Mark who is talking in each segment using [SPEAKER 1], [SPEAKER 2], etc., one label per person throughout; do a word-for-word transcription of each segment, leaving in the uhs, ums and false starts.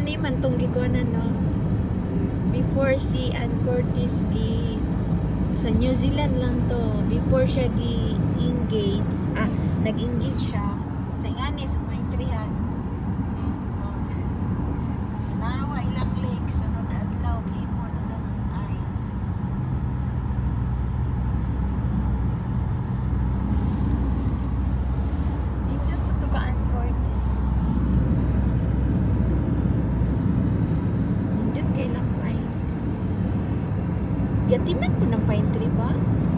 [SPEAKER 1] Ani man tong gikuanan no. Before si Ann Curtis gi sa New Zealand lang to. Before siya gi engage, ah, nag-engage siya sa ingani sa Maitrehan. Oh. Narawa ilang lake sunod adlaw himo na ng ice. Dito po to ka Ann Curtis. Dito kay lang pine. Gatiman po ng pine tree ba?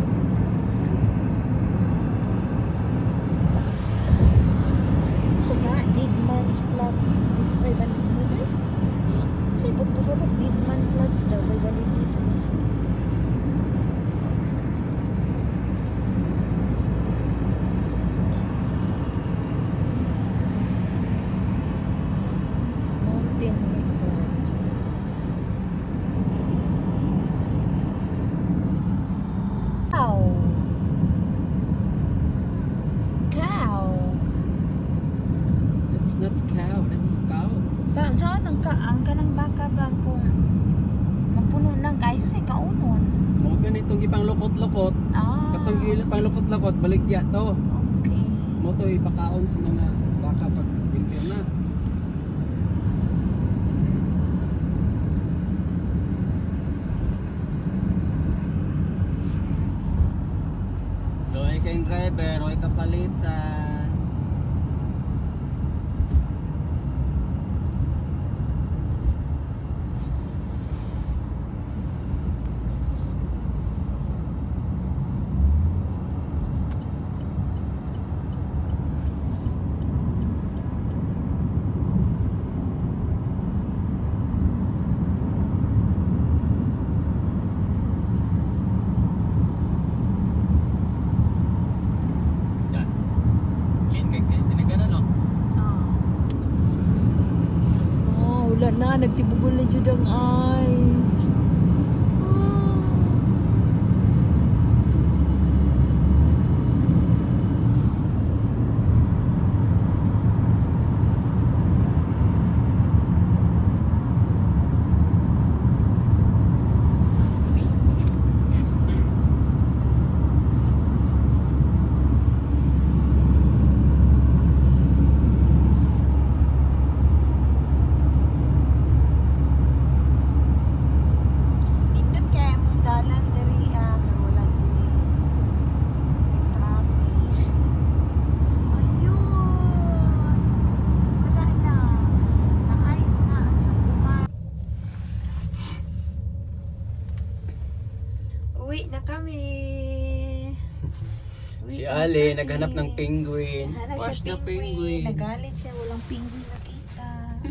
[SPEAKER 1] Didman's plot five hundred meters? Sibot po sabot Didman plot daw five hundred meters. Mountain Resorts. Cow. Cow.
[SPEAKER 2] It's not cow, it's cow.
[SPEAKER 1] Saan saan ang ka ang kanang baka ba kung mapuno ng kaiso sa kaunon.
[SPEAKER 2] Mo ganitong gipang lukot-lukot.
[SPEAKER 1] Ah.
[SPEAKER 2] Katong gipang lukot-lukot baligya to.
[SPEAKER 1] Okay.
[SPEAKER 2] Mo to ipakaon sa mga baka pag winter na. Doy kayong driver, oy kapalitan.
[SPEAKER 1] Wala na, nagtibugol na jud ang eyes. Uwi na kami. Uwi
[SPEAKER 2] Si
[SPEAKER 1] na
[SPEAKER 2] Ali
[SPEAKER 1] kami.
[SPEAKER 2] naghanap ng penguin.
[SPEAKER 1] Naghanap
[SPEAKER 2] Watch
[SPEAKER 1] siya
[SPEAKER 2] the
[SPEAKER 1] penguin.
[SPEAKER 2] penguin.
[SPEAKER 1] Nagalit siya, walang penguin nakita.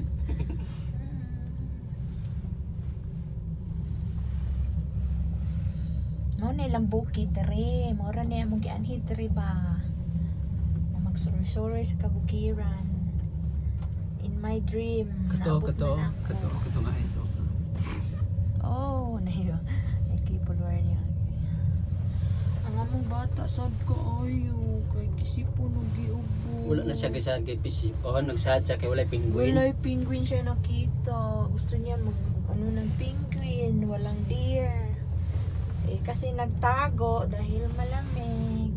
[SPEAKER 1] Mo na ilang bukid dere, mo ra niya mong gianhid dere ba. Na magsuri-suri sa kabukiran. In my dream,
[SPEAKER 2] Kato,
[SPEAKER 1] naabot
[SPEAKER 2] kato,
[SPEAKER 1] man ako.
[SPEAKER 2] kato, kato nga iso.
[SPEAKER 1] Oh, nahiyo. Nakipulwar niya. Ang among bata, sad ka ayo. Kay kisipon og giubo.
[SPEAKER 2] Wala na siya kaysa kay P C. O nagsad siya kay walay penguin.
[SPEAKER 1] Walay penguin siya nakita. Gusto niya mag ano ng penguin, walang deer. Eh kasi nagtago dahil malamig.